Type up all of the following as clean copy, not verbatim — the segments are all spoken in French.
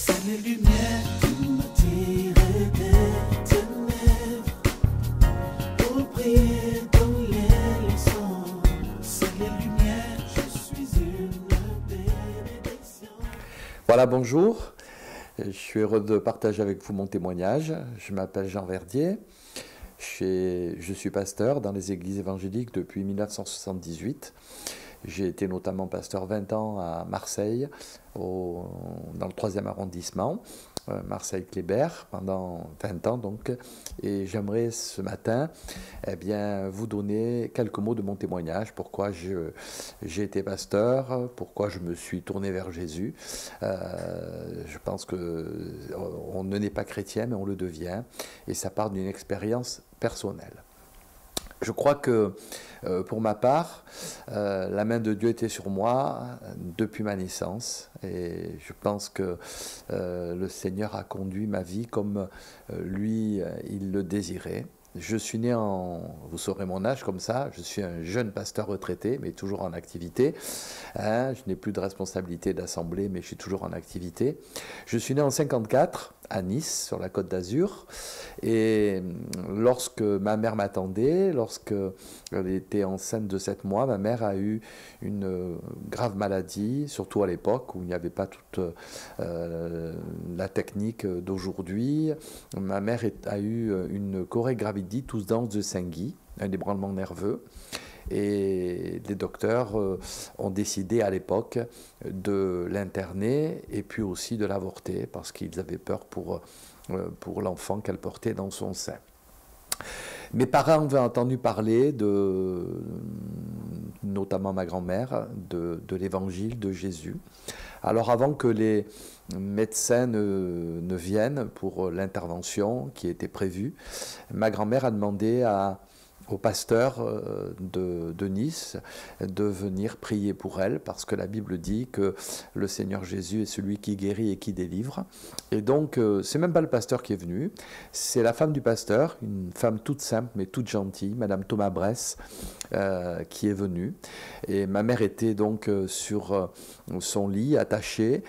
C'est les lumières qui m'attirent des ténèbres pour prier dans les leçons. C'est les lumières, je suis une bénédiction. Voilà, bonjour. Je suis heureux de partager avec vous mon témoignage. Je m'appelle Jean Verdier. Je suis pasteur dans les églises évangéliques depuis 1978. J'ai été notamment pasteur 20 ans à Marseille, dans le 3e arrondissement, Marseille-Kléber, pendant 20 ans donc. Et j'aimerais ce matin vous donner quelques mots de mon témoignage, pourquoi j'ai été pasteur, pourquoi je me suis tourné vers Jésus. Je pense qu'on ne naît pas chrétien, mais on le devient, et ça part d'une expérience personnelle. Je crois que pour ma part, la main de Dieu était sur moi depuis ma naissance, et je pense que le Seigneur a conduit ma vie comme lui, il le désirait. Je suis né vous saurez mon âge comme ça, je suis un jeune pasteur retraité, mais toujours en activité. Je n'ai plus de responsabilité d'assemblée, mais je suis toujours en activité. Je suis né en 54, à Nice, sur la Côte d'Azur. Et lorsque ma mère m'attendait, lorsqu'elle était enceinte de 7 mois, ma mère a eu une grave maladie, surtout à l'époque où il n'y avait pas toute la technique d'aujourd'hui. Ma mère a eu une chorégravidite, tous danse de Saint-Guy, un ébranlement nerveux. Et les docteurs ont décidé à l'époque de l'interner et puis aussi de l'avorter parce qu'ils avaient peur pour l'enfant qu'elle portait dans son sein. Mes parents avaient entendu parler, notamment ma grand-mère, de l'évangile de Jésus. Alors avant que les médecins ne viennent pour l'intervention qui était prévue, ma grand-mère a demandé au pasteur de Nice de venir prier pour elle, parce que la Bible dit que le Seigneur Jésus est celui qui guérit et qui délivre. Et donc, c'est même pas le pasteur qui est venu, c'est la femme du pasteur, une femme toute simple mais toute gentille, Madame Thomas Bresse, qui est venue. Et ma mère était donc sur son lit, attachée,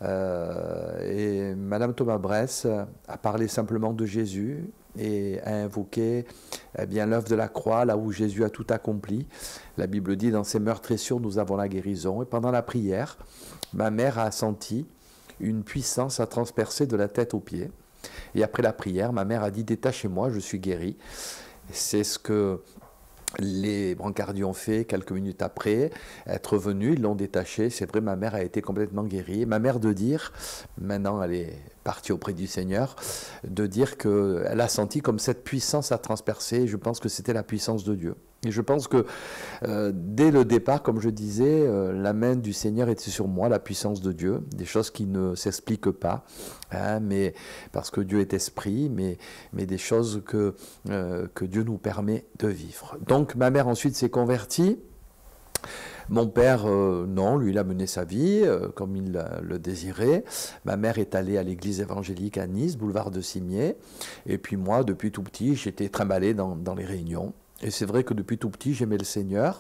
et Madame Thomas Bresse a parlé simplement de Jésus, et a invoqué l'œuvre de la croix, là où Jésus a tout accompli. La Bible dit, dans ses meurtrissures, nous avons la guérison. Et pendant la prière, ma mère a senti une puissance à transpercer de la tête aux pieds. Et après la prière, ma mère a dit, détachez-moi, je suis guérie. C'est ce que les brancardiers ont fait quelques minutes après être venus, ils l'ont détaché. C'est vrai, ma mère a été complètement guérie. Ma mère de dire, maintenant elle est partie auprès du Seigneur, de dire qu'elle a senti comme cette puissance à transpercer. Je pense que c'était la puissance de Dieu. Et je pense que dès le départ, comme je disais, la main du Seigneur était sur moi, la puissance de Dieu, des choses qui ne s'expliquent pas, mais parce que Dieu est esprit, mais des choses que Dieu nous permet de vivre. Donc ma mère ensuite s'est convertie. Mon père, non, lui, il a mené sa vie comme il le désirait. Ma mère est allée à l'église évangélique à Nice, boulevard de Cimier. Et puis moi, depuis tout petit, j'étais trimballé dans les réunions. Et c'est vrai que depuis tout petit, j'aimais le Seigneur.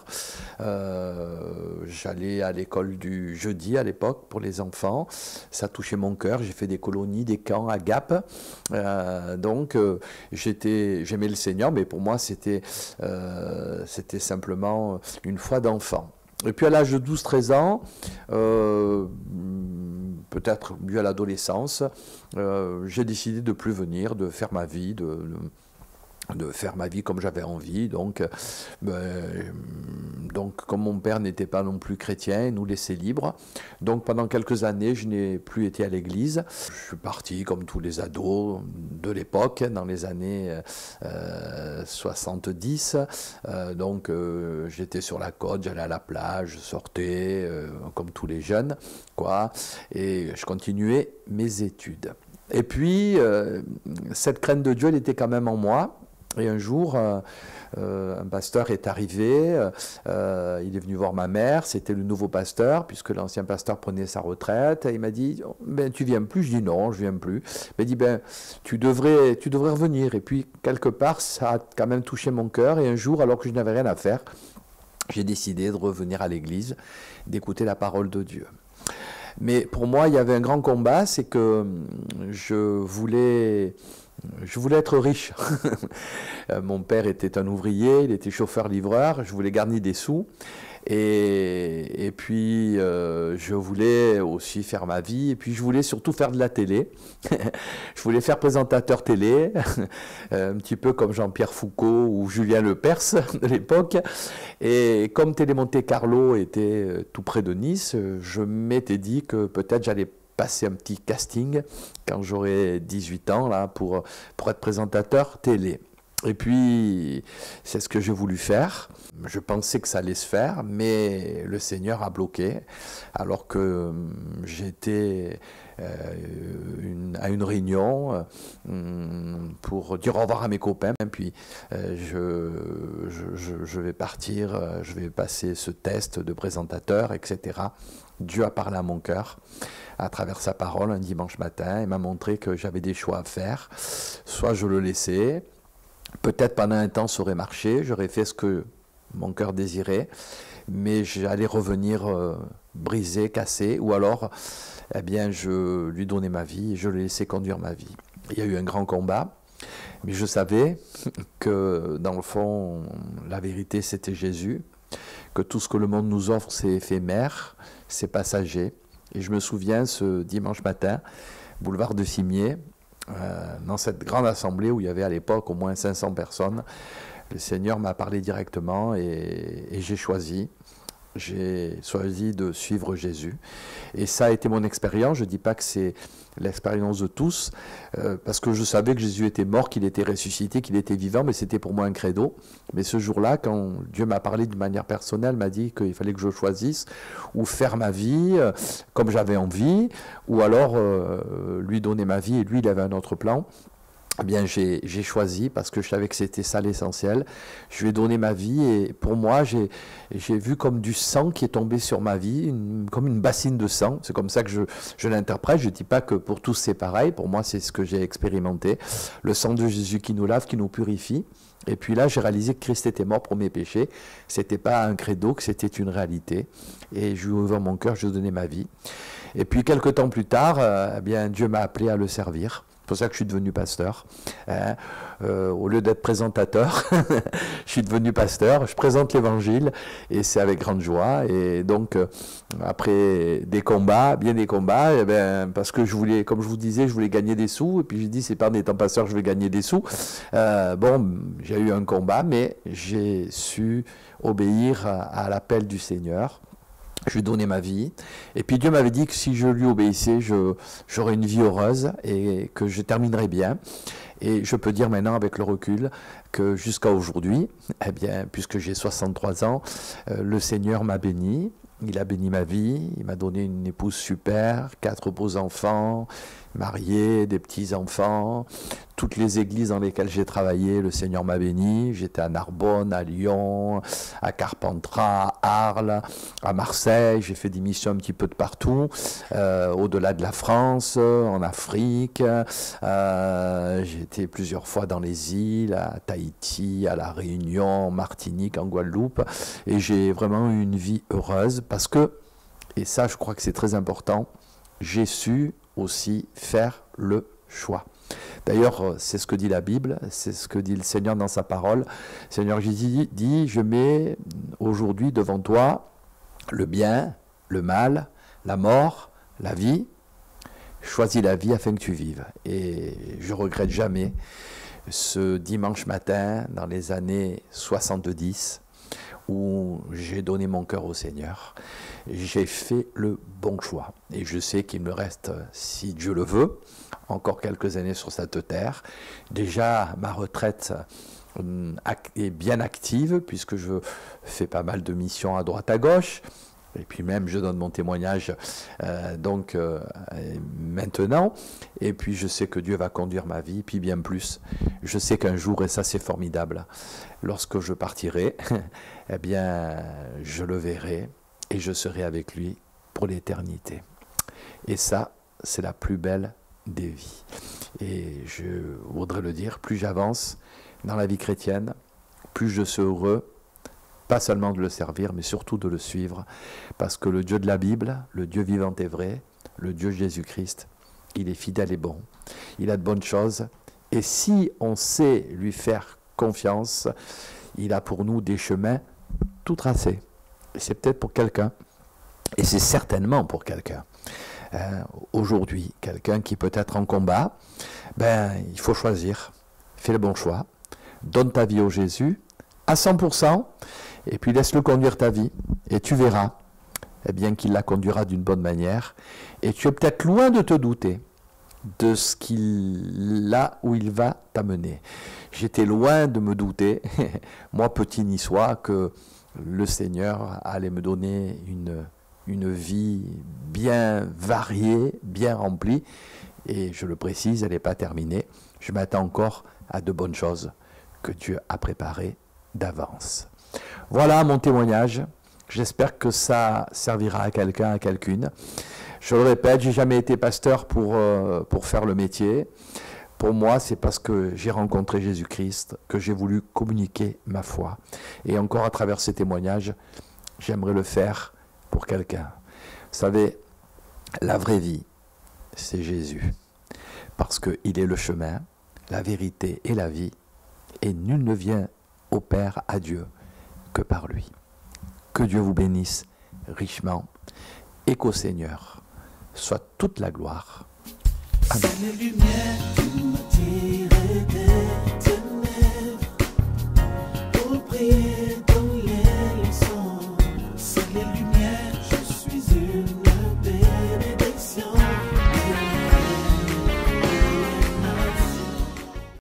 J'allais à l'école du jeudi à l'époque pour les enfants. Ça touchait mon cœur. J'ai fait des colonies, des camps à Gap. Donc, j'aimais le Seigneur, mais pour moi, c'était simplement une foi d'enfant. Et puis à l'âge de 12-13 ans, peut-être mieux à l'adolescence, j'ai décidé de ne plus venir, de faire ma vie, de faire ma vie comme j'avais envie. Donc, comme mon père n'était pas non plus chrétien, il nous laissait libres. Donc pendant quelques années, je n'ai plus été à l'église. Je suis parti comme tous les ados de l'époque, dans les années 70. J'étais sur la côte, j'allais à la plage, je sortais comme tous les jeunes, quoi. Et je continuais mes études. Et puis, cette crainte de Dieu, elle était quand même en moi. Et un jour, un pasteur est arrivé, il est venu voir ma mère, c'était le nouveau pasteur, puisque l'ancien pasteur prenait sa retraite, et il m'a dit, tu viens plus? Je dis non, je viens plus. Il m'a dit, tu devrais revenir. Et puis, quelque part, ça a quand même touché mon cœur, et un jour, alors que je n'avais rien à faire, j'ai décidé de revenir à l'église, d'écouter la parole de Dieu. Mais pour moi, il y avait un grand combat, c'est que je voulais être riche. Mon père était un ouvrier, il était chauffeur-livreur, je voulais gagner des sous. Et puis, je voulais aussi faire ma vie. Et puis, je voulais surtout faire de la télé. Je voulais faire présentateur télé, un petit peu comme Jean-Pierre Foucault ou Julien Lepers de l'époque. Et comme Télé Monte Carlo était tout près de Nice, je m'étais dit que peut-être j'allais passer un petit casting quand j'aurai 18 ans là, pour être présentateur télé. Et puis, c'est ce que j'ai voulu faire. Je pensais que ça allait se faire, mais le Seigneur a bloqué. Alors que j'étais à une réunion pour dire au revoir à mes copains. Et puis, je vais partir, je vais passer ce test de présentateur, etc. Dieu a parlé à mon cœur à travers sa parole un dimanche matin et m'a montré que j'avais des choix à faire. Soit je le laissais, peut-être pendant un temps ça aurait marché, j'aurais fait ce que mon cœur désirait, mais j'allais revenir brisé, cassé, ou alors eh bien, je lui donnais ma vie et je le laissais conduire ma vie. Il y a eu un grand combat, mais je savais que dans le fond, la vérité c'était Jésus, que tout ce que le monde nous offre c'est éphémère, c'est passager. Et je me souviens ce dimanche matin, boulevard de Cimier, dans cette grande assemblée où il y avait à l'époque au moins 500 personnes, le Seigneur m'a parlé directement et j'ai choisi de suivre Jésus. Et ça a été mon expérience. Je ne dis pas que c'est l'expérience de tous, parce que je savais que Jésus était mort, qu'il était ressuscité, qu'il était vivant, mais c'était pour moi un credo. Mais ce jour-là, quand Dieu m'a parlé d'une manière personnelle, m'a dit qu'il fallait que je choisisse ou faire ma vie comme j'avais envie, ou alors lui donner ma vie, et lui, il avait un autre plan. Eh bien, j'ai choisi parce que je savais que c'était ça l'essentiel. Je lui ai donné ma vie et pour moi, j'ai vu comme du sang qui est tombé sur ma vie, comme une bassine de sang. C'est comme ça que je l'interprète. Je ne dis pas que pour tous c'est pareil. Pour moi, c'est ce que j'ai expérimenté. Le sang de Jésus qui nous lave, qui nous purifie. Et puis là, j'ai réalisé que Christ était mort pour mes péchés. C'était pas un credo, que c'était une réalité. Et je lui ai ouvert mon cœur, je lui ai donné ma vie. Et puis, quelques temps plus tard, eh bien, Dieu m'a appelé à le servir. C'est pour ça que je suis devenu pasteur. Au lieu d'être présentateur, je suis devenu pasteur. Je présente l'évangile et c'est avec grande joie. Et donc, après des combats, bien des combats, eh bien, parce que je voulais, comme je vous disais, je voulais gagner des sous. Et puis j'ai dit, c'est pas en étant pasteur que je vais gagner des sous. Bon, j'ai eu un combat, mais j'ai su obéir à l'appel du Seigneur. Je lui ai donné ma vie. Et puis Dieu m'avait dit que si je lui obéissais, j'aurais une vie heureuse et que je terminerais bien. Et je peux dire maintenant avec le recul que jusqu'à aujourd'hui, eh bien, puisque j'ai 63 ans, le Seigneur m'a béni. Il a béni ma vie, il m'a donné une épouse super, 4 beaux enfants, mariés, des petits-enfants. Toutes les églises dans lesquelles j'ai travaillé, le Seigneur m'a béni. J'étais à Narbonne, à Lyon, à Carpentras, à Arles, à Marseille. J'ai fait des missions un petit peu de partout, au-delà de la France, en Afrique. J'ai été plusieurs fois dans les îles, à Tahiti, à La Réunion, en Martinique, en Guadeloupe. Et j'ai vraiment eu une vie heureuse parce que, et ça je crois que c'est très important, j'ai su aussi faire le choix. D'ailleurs, c'est ce que dit la Bible, c'est ce que dit le Seigneur dans sa parole. Le Seigneur Jésus dit, je mets aujourd'hui devant toi le bien, le mal, la mort, la vie. Choisis la vie afin que tu vives. Et je regrette jamais ce dimanche matin, dans les années 70, où j'ai donné mon cœur au Seigneur. J'ai fait le bon choix. Et je sais qu'il me reste, si Dieu le veut, encore quelques années sur cette terre. Déjà, ma retraite est bien active, puisque je fais pas mal de missions à droite à gauche. Et puis même, je donne mon témoignage maintenant. Et puis, je sais que Dieu va conduire ma vie, puis bien plus. Je sais qu'un jour, et ça c'est formidable, lorsque je partirai, eh bien, je le verrai et je serai avec lui pour l'éternité. Et ça, c'est la plus belle des vies. Et je voudrais le dire, plus j'avance dans la vie chrétienne, plus je suis heureux Pas seulement de le servir, mais surtout de le suivre. Parce que le Dieu de la Bible, le Dieu vivant et vrai, le Dieu Jésus-Christ, il est fidèle et bon. Il a de bonnes choses. Et si on sait lui faire confiance, il a pour nous des chemins tout tracés. Et c'est peut-être pour quelqu'un. Et c'est certainement pour quelqu'un. Aujourd'hui, quelqu'un qui peut être en combat, il faut choisir. Fais le bon choix. Donne ta vie au Jésus à 100%, et puis laisse-le conduire ta vie, et tu verras qu'il la conduira d'une bonne manière, et tu es peut-être loin de te douter de ce là où il va t'amener. J'étais loin de me douter, moi petit niçois, que le Seigneur allait me donner une vie bien variée, bien remplie, et je le précise, elle n'est pas terminée. Je m'attends encore à de bonnes choses que Dieu a préparées d'avance. Voilà mon témoignage. J'espère que ça servira à quelqu'un, à quelqu'une. Je le répète, j'ai jamais été pasteur pour faire le métier. Pour moi, c'est parce que j'ai rencontré Jésus-Christ que j'ai voulu communiquer ma foi. Et encore à travers ces témoignages, j'aimerais le faire pour quelqu'un. Vous savez, la vraie vie, c'est Jésus. Parce qu'il est le chemin, la vérité et la vie. Et nul ne vient au Père, à Dieu, que par lui. Que Dieu vous bénisse richement et qu'au Seigneur soit toute la gloire. Amen.